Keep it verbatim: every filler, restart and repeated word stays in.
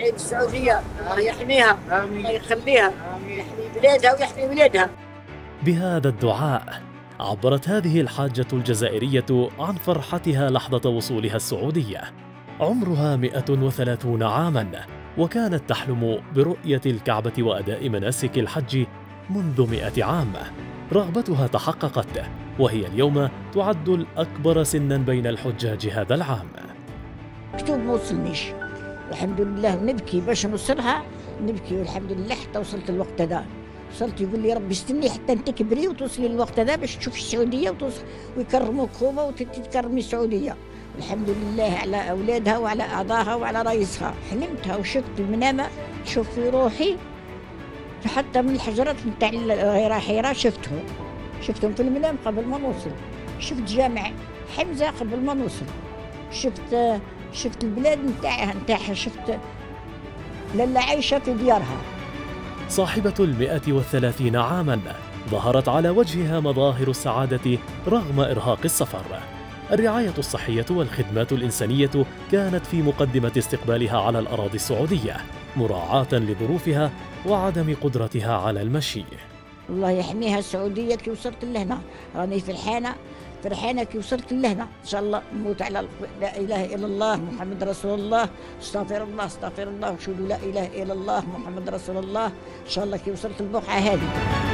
ندعي للسعودية الله يحميها الله يخليها يحمي بلادها ويحمي ولادها. بهذا الدعاء عبرت هذه الحاجة الجزائرية عن فرحتها لحظة وصولها السعودية. عمرها مئة وثلاثون عاماً، وكانت تحلم برؤية الكعبة وأداء مناسك الحج منذ مئة عام. رغبتها تحققت، وهي اليوم تعد الأكبر سناً بين الحجاج هذا العام. مكتوب ما وصلنيش، الحمد لله نبكي باش نوصلها، نبكي والحمد لله حتى وصلت الوقت هذا. وصلت يقول لي ربي استني حتى انت تكبري وتوصلي للوقت هذا باش تشوفي السعوديه وتوصل ويكرموك خوما وتتكرمي السعوديه. الحمد لله على اولادها وعلى اعضائها وعلى رئيسها. حلمتها وشفت المنامه، شوف في روحي حتى من الحجرات نتاع الحيره شفتهم شفتهم في المنام قبل ما نوصل. شفت جامع حمزه قبل ما نوصل، شفت شفت البلاد نتاعها نتاعها، شفت لاله عايشه في ديارها. صاحبة المئة والثلاثين عاماً ظهرت على وجهها مظاهر السعادة رغم إرهاق السفر. الرعاية الصحية والخدمات الإنسانية كانت في مقدمة استقبالها على الأراضي السعودية، مراعاة لظروفها وعدم قدرتها على المشي. الله يحميها السعودية كي وصلت لهنا، راني فرحانة فرحانة كي وصلت لهنا. إن شاء الله نموت على لا إله إلا الله محمد رسول الله، استغفر الله استغفر الله وشهدوا لا إله إلا الله محمد رسول الله. إن شاء الله كي وصلت البقعة هذه.